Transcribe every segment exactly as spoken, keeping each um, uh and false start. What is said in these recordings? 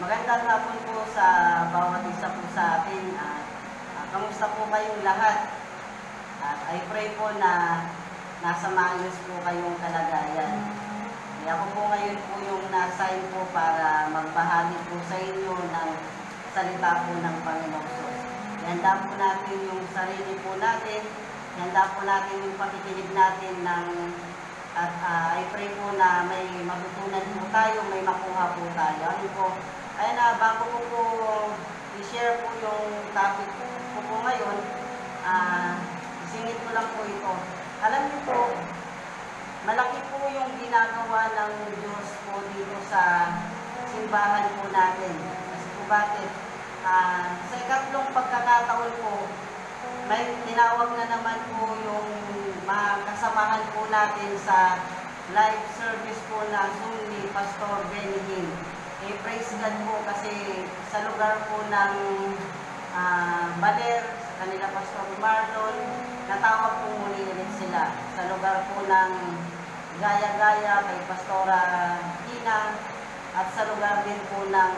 Magandang hapon po sa bawat isa po sa atin. At uh, kamusta po kayong lahat? At I pray po na nasa maayos po kayong kalagayan. Kaya ako po ngayon po yung na-assign po para magbahagi po sa inyo ng salita po ng Panginoong Diyos. Ihanda po natin yung sarili po natin. Ihanda po natin yung pakikinig natin ng at uh, I pray po na may matutunan po tayo, may makuha po tayo. Ano po? Ayun na, bago ko po i-share po yung topic ko po ngayon, uh, isingit ko lang po ito. Alam niyo po, malaki po yung ginagawa ng Diyos po dito sa simbahan po natin. Kasi po bakit? Uh, sa ikatlong pagkakataon po, may tinawag na naman po yung mga kasamahan po natin sa live service po na Zoom ni Pastor Benny Hinn. Eh, praise God po kasi sa lugar po ng uh, Baler, sa kanila Pastor Marlon, natawag po muli ulit sila. Sa lugar po ng Gaya-Gaya kay Pastora Ina at sa lugar din po ng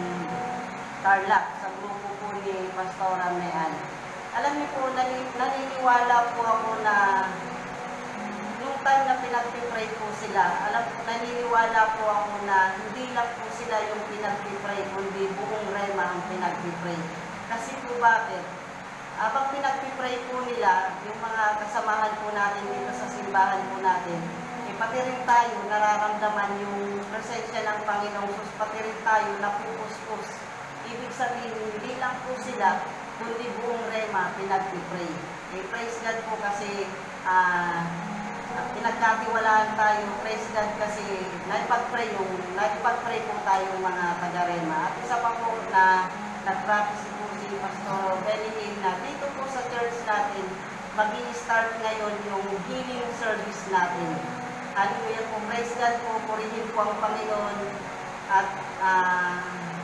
Tarlac, sa grupo po ni Pastora Mean. Alam niyo po, naniniwala po ako na yung time na pinag-pray po sila, alam po, naniniwala po ako na hindi lang po sila yung pinag-pray, kundi buong rema ang pinag-pray. Kasi po bakit? Habang pinag-pray po nila, yung mga kasamahan po natin dito sa simbahan po natin, eh, pati rin tayo nararamdaman yung presensya ng Panginoong Sus, pati rin tayo napupus-pus. Ibig sabihin, hindi lang po sila, kundi buong rema pinag-pray. Eh, praise God po kasi ah, uh, pinagkatiwalaan tayo, praise God kasi naipag-pray yung, naipag-pray po tayo mga taga-rema. At isa pa po na nag-practice po si Pastor Benny Hinn na dito po sa church natin, mag-i-start ngayon yung healing service natin. Hallelujah po, praise God po, purihin po ang Panginoon at uh,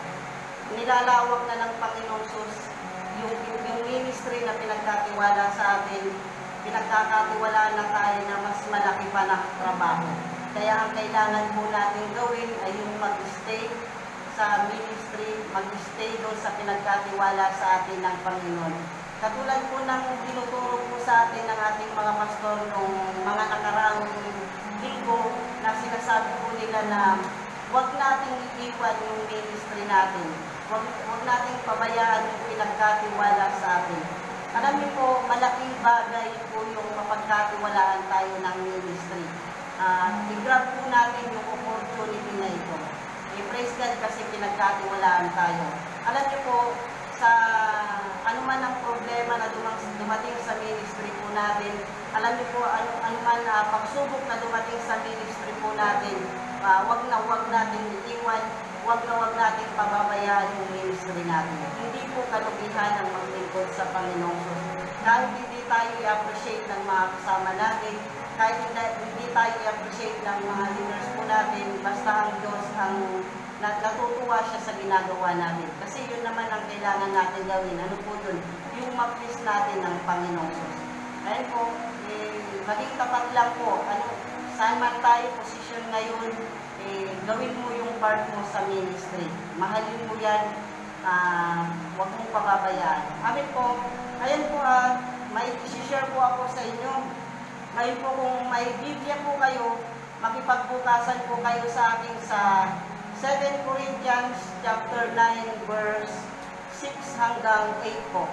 nilalawak na ng Panginoong Sus yung, yung ministry na pinagkatiwala sa atin, pinagkakatiwala na tayo na mas malaki pa na trabaho. Kaya ang kailangan po natin gawin ay yung mag-stay sa ministry, mag-stay doon sa pinagkatiwala sa atin ng Panginoon. Katulad po ng tinuturo po sa atin ng ating mga pastor nung mga nakaraang linggo na sinasabi po nila na huwag nating iiwan yung ministry natin. Huwag, huwag nating pabayaan yung pinagkatiwala sa atin. Alam niyo po, malaking bagay po yung mapagkatiwalaan tayo ng ministry. Uh, I-grab po natin yung opportunity na ito. I-praise God kasi pinagkatiwalaan tayo. Alam niyo po, sa anuman ang problema na dumating sa ministry po natin, alam niyo po, ano, anuman na pagsubok na dumating sa ministry po natin, uh, wag na wag natin iiwan, wag na wag natin pababayaan yung ministry natin. Hindi po kalubihan ang maglingkod sa Panginoong Diyos. Kahit hindi tayo i-appreciate ng mga kasama natin, kahit hindi, hindi tayo i-appreciate ng mga leaders po natin, basta ang Diyos ang natutuwa siya sa ginagawa natin. Kasi yun naman ang kailangan natin gawin. Ano po yun? Yung mag-please natin ng Panginoong Diyos. Ayun po, eh, maging tapat lang po. Ano, saan man tayo posisyon ngayon, eh, gawin mo yung part mo sa ministry. Mahalin mo yan, uh, huwag mong pababayaan. Amin po, ayun po, uh, may isi-share po ako sa inyo. Ngayon po, kung may Biblia po kayo, makipagbukasan po kayo sa akin sa Second Corinthians chapter nine verse six hanggang eight po.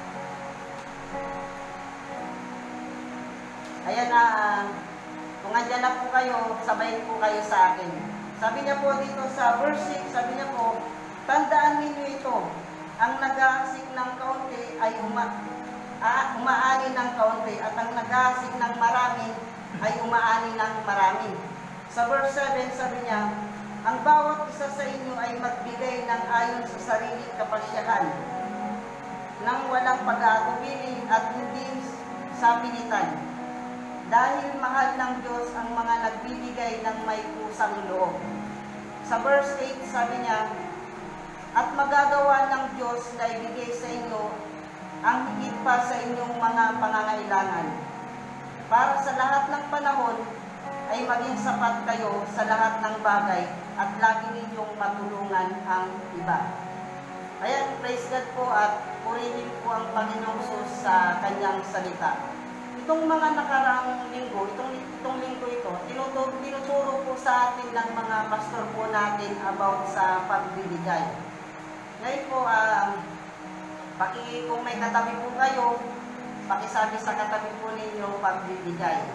Ayan na, uh, kung andyan na po kayo, sabayin po kayo sa akin. Sabi niya po dito sa verse six, sabi niya po, tandaan ninyo ito, ang nag-aasik ng kaunti ay uma, ah, umaani ng kaunti, at ang nag-aasik ng marami ay umaani ng marami. Sa verse seven, sabi niya, ang bawat isa sa inyo ay magbigay ng ayon sa sariling kapasyahan, nang walang pag-aatubili at hindi sa pilitan. Dahil mahal ng Diyos ang mga nagbibigay ng may kusang loob. Sa verse eight, sabi niya, at magagawa ng Diyos na ibigay sa inyo ang higit pa sa inyong mga pangangailangan, para sa lahat ng panahon ay maging sapat kayo sa lahat ng bagay at lagi ninyong matulungan ang iba. Ayan, praise God po at purihin po ang Panginoong Sus sa kanyang salita. Itong mga nakaraang linggo, itong, itong linggo ito, tinuturo, tinuturo po sa atin ng mga pastor po natin about sa pagbibigay. Ngayon po, uh, paki, kung may katabi po kayo, pakisabi sa katabi po ninyo pagbibigay.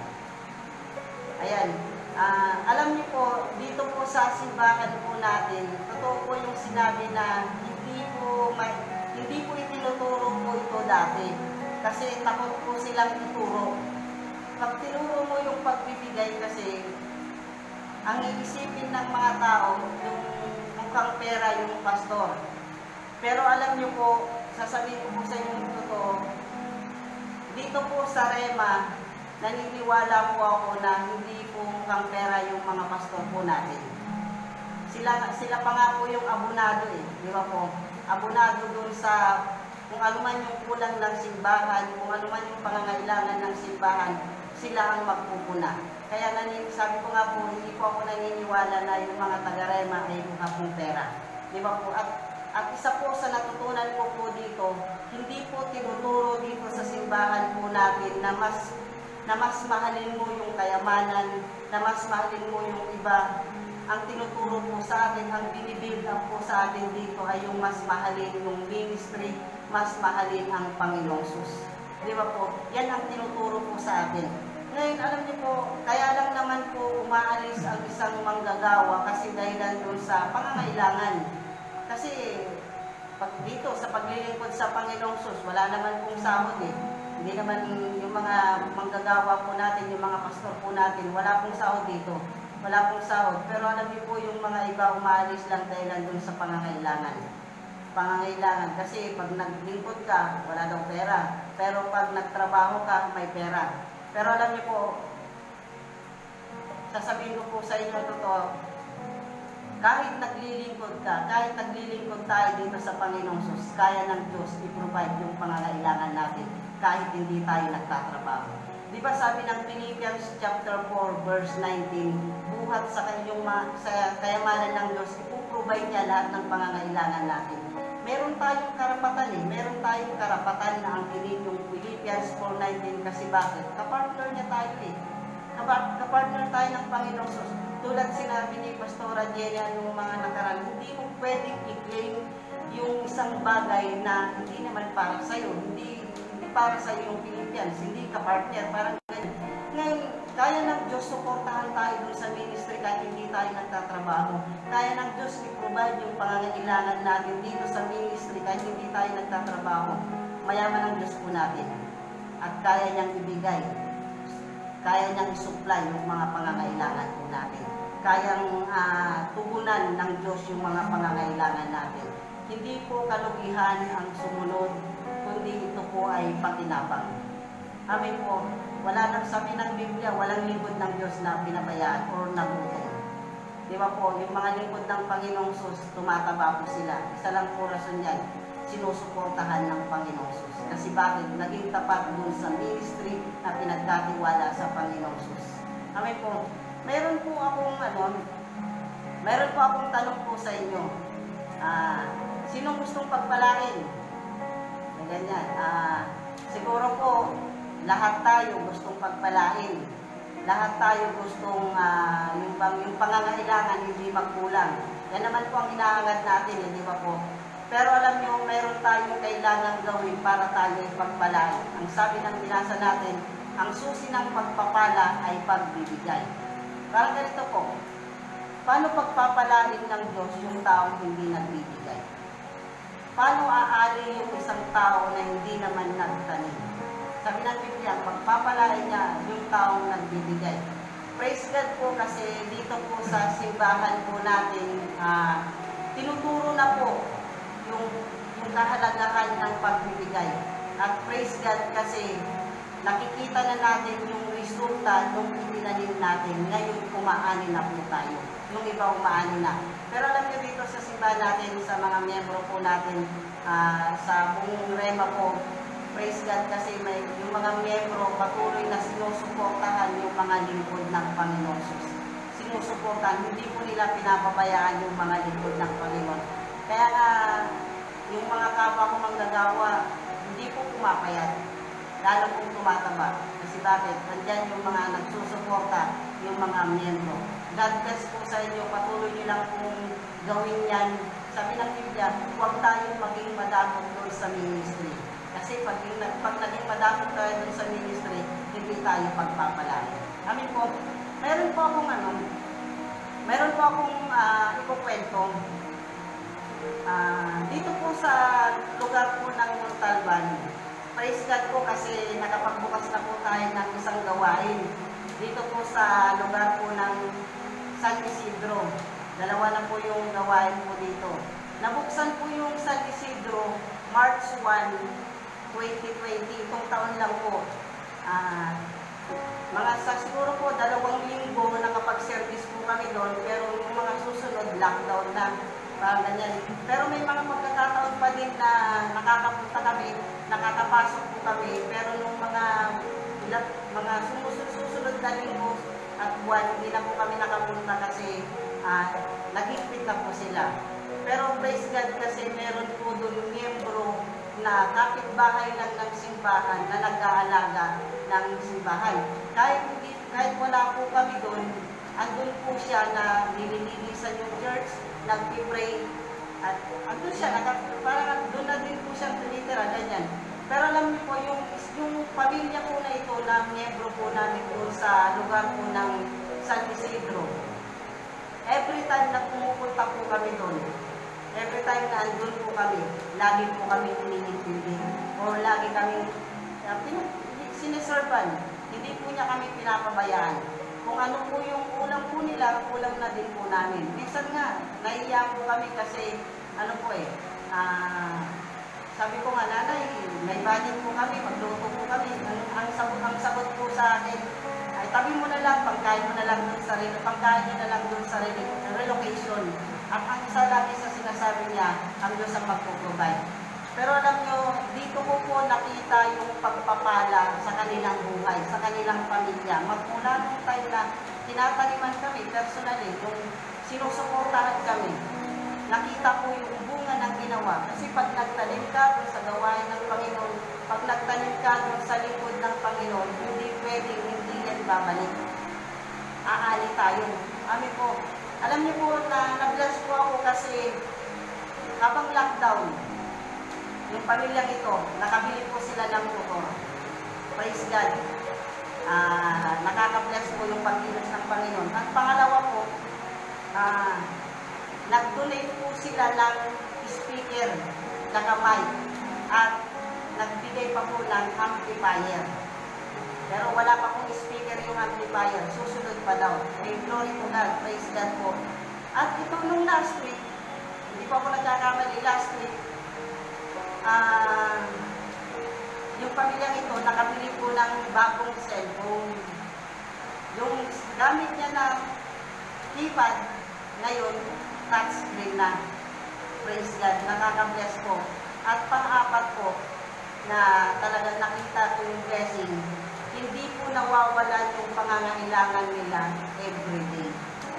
Ayan. Uh, alam niyo po, dito po sa simbahan po natin, totoo po yung sinabi na hindi po, may, hindi po itinuturo po ito dati. Kasi takot po silang ituro. Pag tinuro mo yung pagbibigay kasi, ang iisipin ng mga tao, yung mukhang pera yung pastor. Pero alam niyo po, sasabihin ko po sa inyo yung totoo, dito po sa Rema, naniniwala po ako na hindi po mukhang pera yung mga pastor po natin. Sila, sila pa nga po yung abonado eh, di ba po? Abonado dun sa kung ano man yung kulang ng simbahan, kung ano man yung pangangailangan ng simbahan, sila ang magpupuna. Kaya nanin, sabi ko nga po, hindi po ako naniniwala na yung mga taga-Rema ay mukha pong pera. Di ba po? At, at isa po sa natutunan ko po dito, hindi po tinuturo dito sa simbahan po natin na mas na mas mahalin mo yung kayamanan, na mas mahalin mo yung iba. Ang tinuturo po sa atin, ang binibuild up po sa atin dito ay yung mas mahalin yung ministry, mas mahalin ang Panginoong Sus. Di ba po? Yan ang tinuturo po sa atin. Ngayon, alam niyo po, kaya lang naman po umaalis ang isang manggagawa kasi dahilan doon sa pangangailangan. Kasi pag dito, sa paglilingkod sa Panginoong Sus, wala naman pong sahod eh. Hindi naman yung mga manggagawa po natin, yung mga pastor po natin, wala pong sahod dito. Wala pong sahod. Pero alam niyo po yung mga iba umaalis lang dahil doon sa pangangailangan. Pangangailangan. Kasi pag naglingkod ka, wala daw pera. Pero pag nagtrabaho ka, may pera. Pero alam niyo po, sasabihin ko po sa inyo totoo, kahit naglilingkod ka, kahit naglilingkod tayo dito sa Panginoong Sus, kaya ng Diyos i-provide yung pangangailangan natin kahit hindi tayo nagtatrabaho. Di ba sabi ng Philippians chapter four verse nineteen, buhat sa kanyang sa kayamanan ng Diyos, ipoprovide niya lahat ng pangangailangan natin. Meron tayong karapatan eh, meron tayong karapatan na ang angkinin yung Philippians four nineteen kasi bakit? Kapartner niya tayo eh. Kapartner tayo ng Panginoong Sus. Tulad sinabi ni Pastora Jenny yung mga nakaraan, hindi mo pwedeng i-claim yung isang bagay na hindi naman para sa'yo, hindi, hindi para sa'yo yung Philippians, hindi ka partner, parang ganyan. Ngayon, kaya ng Diyos suportahan tayo dun sa ministry kahit hindi tayo nagtatrabaho. Kaya ng Diyos i-provide yung pangangailangan natin dito sa ministry kahit hindi tayo nagtatrabaho. Mayaman ang Diyos po natin. At kaya niyang ibigay. Kaya niyang i-supply yung mga pangangailangan po natin. Kayang uh, tugunan ng Diyos yung mga pangangailangan natin. Hindi po kalugihan ang sumunod, kundi ito po ay pakinabang. Amin po, wala nang sabi ng Biblia, walang lingkod ng Diyos na pinabayaan or nagutom. Di ba po, yung mga lingkod ng Panginoong Sus, tumataba po sila. Isa lang po rason yan, sinusuportahan ng Panginoong Sus. Kasi bakit? Naging tapat dun sa ministry na pinagkatiwala sa Panginoong Sus. Amen po. Meron po akong ano, meron po akong tanong po sa inyo. Ah, sinong gustong pagpalain? Ganyan. Ah, siguro po, lahat tayo gustong pagpalain. Lahat tayo gustong uh, yung, yung pangangailangan hindi magkulang. Yan naman po ang inaangad natin, hindi ba po? Pero alam nyo, meron tayong kailangan gawin para tayo ipagpalain. Ang sabi ng binasa natin, ang susi ng pagpapala ay pagbibigay. Parang ganito po, paano pagpapalain ng Diyos yung taong hindi nagbibigay? Paano aali yung isang tao na hindi naman nagtanim? Sabi ng Biblia, pagpapalain niya yung taong nagbibigay. Praise God po kasi dito po sa simbahan po natin, uh, tinuturo na po yung, yung kahalagahan ng pagbibigay. At praise God kasi nakikita na natin yung resulta nung itinanim natin. Ngayon, umaani na po tayo. Yung iba umaani na. Pero alam niyo dito sa simbahan natin, sa mga miyembro po natin, uh, sa buong Rema po, praise God kasi may, yung mga miyembro patuloy na sinusuportahan yung mga lingkod ng Panginoon Jesus. sinusuportan, hindi po nila pinapabayaan yung mga lingkod ng Panginoon. Kaya nga, yung mga kapwa ko manggagawa, hindi po pumapayat, lalo pong tumataba. Kasi bakit? Nandyan yung mga nagsusuporta, yung mga miyembro. God bless po sa inyo, patuloy nyo lang pong gawin yan. Sabi ng Biblia, huwag tayong maging madamot doon sa ministry. Kasi pag, pag naging madamot tayo doon sa ministry, hindi tayo pagpapalaki. Amin po, meron po akong ano, meron po akong uh, ikukwento. Uh, dito po sa lugar po ng Montalban, praise God po kasi nakapagbukas na po tayo ng isang gawain. Dito po sa lugar po ng San Isidro, dalawa na po yung gawain po dito. Nabuksan po yung San Isidro, March first, twenty twenty, itong taon lang po. Uh, mga sa siguro po, dalawang linggo nakapag-service po kami doon, pero yung mga susunod, lockdown na. Uh, ganyan. Pero may mga pagkakataon pa din na nakakapunta kami, nakakapasok po kami, pero nung mga mga susunod na linggo at buwan, hindi na po kami nakapunta kasi uh, nag-higpit na po sila. Pero praise God kasi meron po doon miyembro na kapitbahay lang ng simbahan na nag-aalaga ng simbahan. Kahit, kahit wala po kami doon, andun po siya na nililinisan yung church, nag-pray, at andun siya, naka, parang doon na din po siya tinitira, ganyan. Pero alam niyo po, yung, yung pamilya po na ito, na miyembro po namin doon sa lugar po ng San Isidro, every time na pumupunta po kami doon, every time na andun po kami, lagi po kami hinihintindi, o lagi kami uh, siniservan, hindi po niya kami pinapabayaan. Kung ano po yung kulang po nila, kulang na din po namin. Minsan nga, naiiyak po kami kasi, ano po eh, uh, sabi ko nga, nanay, may budget po kami, magluto po kami. Ang, ang, sagot, ang sagot po sa akin, ay tabi mo na lang, pangkain mo na lang doon sa, pangkain nyo na lang doon sa relocation. At ang isa lagi sa sinasabi niya, ang Diyos ang magpo-provide. Pero alam nyo, dito ko po nakita yung pagpapala sa kanilang buhay, sa kanilang pamilya. Magmula nung time na tinataniman kami, personally, yung sinusuportahan kami, nakita ko yung bunga ng ginawa. Kasi pag nagtanim ka doon sa gawain ng Panginoon, pag nagtanim ka doon sa likod ng Panginoon, hindi pwedeng hindi yan babalik. Aali tayo. Amin po. Alam niyo po na na-bless po ako kasi habang lockdown, yung pamilyang ito, nakabili po sila ng motor. Praise God. Uh, nakaka-bless po yung pagkilos ng Panginoon. At pangalawa po, uh, nag-donate po sila ng speaker, nakamay, at nagbigay pa po ng amplifier. Pero wala pa pong speaker yung amplifier. Susunod pa daw. May glory to God. Praise God po. At ito nung last week, hindi pa ako nagkakamali, last week, Uh, yung pamilyang ito, nakabili po ng bagong cellphone. Yung gamit niya na keypad, ngayon, touchscreen na. Praise God, nakaka-bless po. At pang-apat po, na talagang nakita ko yung blessing, hindi po nawawalan yung pangangailangan nila everyday.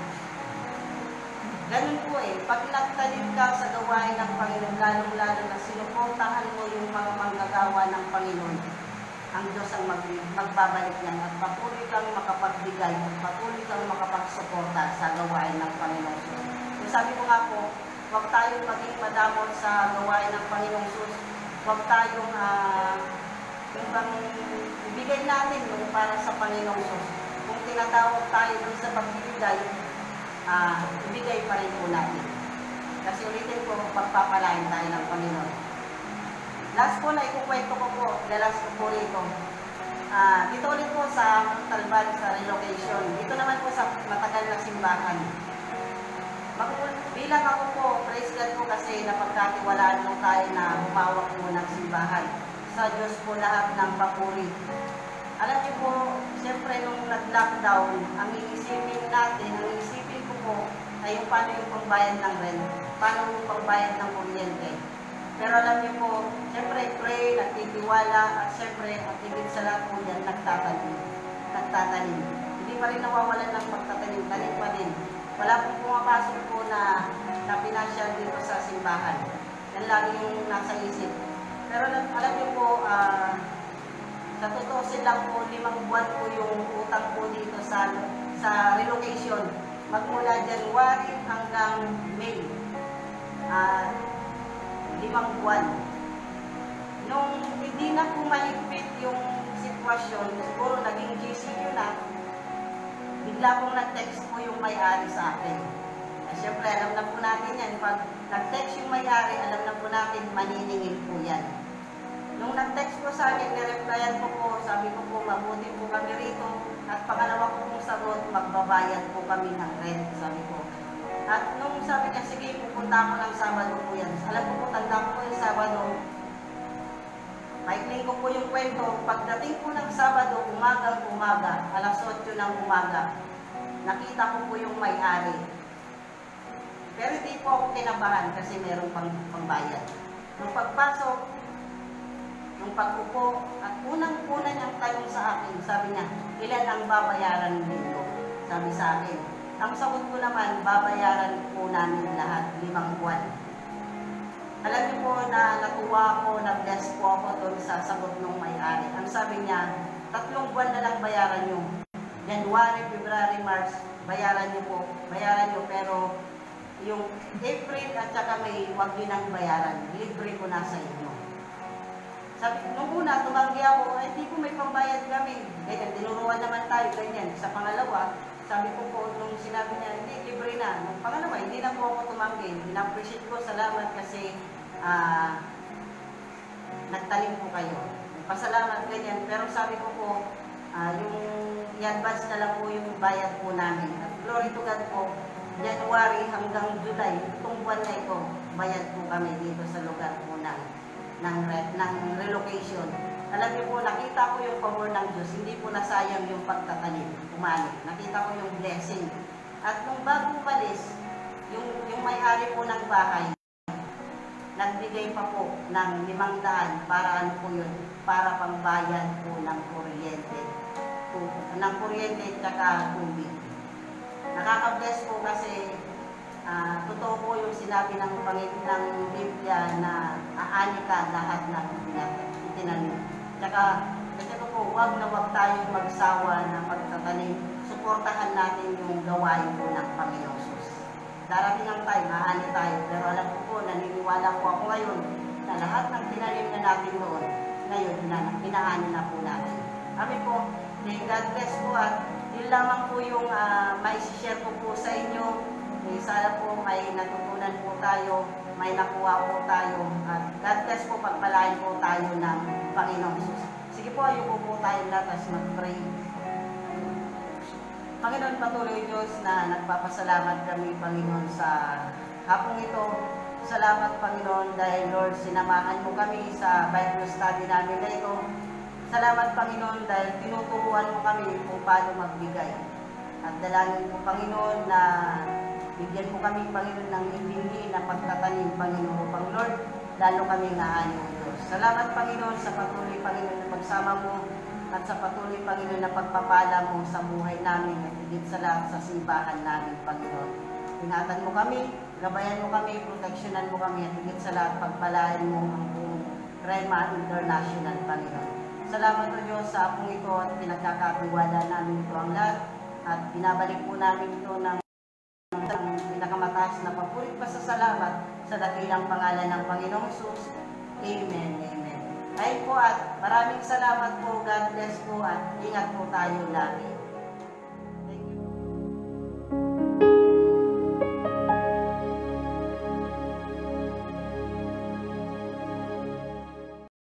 Ganun po eh, pag nagtanim ka sa gawain ng Panginoon, lalong-lalo na sinuportahan mo yung mga manggagawa ng Panginoon, ang Diyos ang mag magbabalik niyan at patuloy kang makapagbigay at patuloy kang makapagsuporta sa gawain ng Panginoon. So sabi ko nga po, huwag tayong maging madamot sa gawain ng Panginoong Sus, huwag tayong uh, yung bang ibigay natin yung para sa Panginoong Sus. Kung tinatawag tayo dun sa pagbibigay, Uh, ibigay pa rin po natin. Kasi ulitin po, pagpapalain tayo ng Panginoon. Last po na ikukwento ko po, lalas ko po rito. Uh, dito ulit po sa Montalban, sa relocation. Dito naman po sa matagal na simbahan. Mag bilang ako po, praise God po kasi napagkatiwalaan mo tayo na humawak mo ng simbahan. Sa Diyos po lahat ng papuri. Alam niyo po, siyempre nung nag-lockdown, ang iisipin natin, ang iisipin ko po, ay yung paano yung pangbayad ng rent, paano yung pangbayad ng kuryente. Pero alam niyo po, siyempre pray, nagtitiwala, at siyempre, at higit sa lahat po dyan, nagtatanim. Nagtatanim. Hindi pa rin nawawalan ng pagtatanim, tanim pa rin. Wala pong pumapasok po na, na financial dito sa simbahan. Yan lagi yung nasa isip. Pero alam niyo po, uh, sa totoo silang po, limang buwan po yung utang po dito sa, sa relocation. Magmula January hanggang May. Uh, limang buwan. Nung hindi na po mahigpit yung sitwasyon, siguro naging G C Q na, bigla pong nag-text po yung may-ari sa akin. Eh, siyempre, alam na po natin yan. Pag nag-text yung may-ari, alam na po natin, maniningil po yan. Nung nag-text po sa akin, nireplyan ko po, sabi ko po, mabuti po kami rito. At pangalawa ko pong sagot, magbabayad po kami ng rent, sabi ko. At nung sabi niya, sige, pupunta ako ng Sabado po yan. Alam ko po, tanda ko po yung Sabado. Maikling ko po yung kwento. Pagdating po ng Sabado, umagang-umaga, alas otso ng umaga, nakita ko po yung may-ari. Pero hindi po ako kinabahan kasi meron pang pangbayad. Nung pagpasok, nung pagkupo, at unang-una niyang tanong sa akin, sabi niya, ilan ang babayaran dito? Sabi sa akin. Ang sagot ko naman, babayaran po namin lahat, limang buwan. Alam niyo po na natuwa ako, na-bless po ako doon sa sagot ng may-ari. Ang sabi niya, tatlong buwan na lang bayaran niyo. January, February, March, bayaran niyo po. Bayaran niyo, pero yung April at saka May, huwag niyo nang bayaran. Libre ko na sa inyo. Sabi, nung una, tumanggi ako, ay hindi ko may pambayad kami. Ganyan, tinuruan naman tayo, ganyan. Sa pangalawa, sabi ko po, nung sinabi niya, hindi, libre na. Nung pangalawa, hindi na po ako tumanggi. In-appreciate ko, salamat kasi uh, nagtanim po kayo. Pasalamat, ganyan. Pero sabi ko po, uh, yung i-advance na lang po yung bayad po namin. At glory to God po, January hanggang July, itong buwan na ito, bayad po kami dito sa lugar po ng, ng, ng relocation. Alam niyo po, nakita ko yung pabor ng Diyos, hindi po nasayang yung pagtatanim, umani. Nakita ko yung blessing. At nung bago umalis, yung, yung may-ari po ng bahay, nagbigay pa po ng limang daan para ano po yun, para pangbayad po ng kuryente. Po, ng kuryente at saka tubig. Nakaka-bless po kasi uh, totoo po yung sinabi ng Panginoon ng Biblia na aani ka lahat ng itinanim. Tsaka, kasi ko po, huwag na huwag tayong magsawa na pagtatanim. Suportahan natin yung gawain po ng Panginoon Sus. Darating ang time, maani tayo. Pero alam ko po, naniniwala po ako ngayon na lahat ng tinanim na natin noon, ngayon, inaani na po natin. Kami po, may God bless po at yun lamang po yung uh, mai-share ko po sa inyo. Eh, sana po may natutunan po tayo, may nakuha po tayo. At God bless po, pagpalain po tayo ng Panginoon Jesus. Sige po, ayupo po tayo lahat as mag-pray. Panginoon, patuloy Diyos na nagpapasalamat kami, Panginoon, sa hapong ito. Salamat, Panginoon, dahil Lord, sinamahan mo kami sa Bible study namin na ito. Salamat, Panginoon, dahil tinuturuan mo kami kung paano magbigay. At dalangin po, Panginoon, na bigyan mo kami, Panginoon, ng hindi na pagtatanim, Panginoon, upang Lord, lalo kami naaani mo, Diyos. Salamat, Panginoon, sa patuloy, Panginoon, na pagsama mo at sa patuloy, Panginoon, na pagpapala mo sa buhay namin at higit sa lahat sa simbahan namin, Panginoon. Ingatan mo kami, gabayan mo kami, proteksyonan mo kami at higit sa lahat, pagpalain mo ang buong Rema International, Panginoon. Salamat o Diyos sa apong ito at pinagkakatiwala namin ito ang lahat at binabalik po namin ito ng ang pinakamataas na papurit pa sa salamat sa dakilang pangalan ng Panginoong Jesus. Amen, amen. Ay po at maraming salamat po, God bless po at ingat po tayo lagi.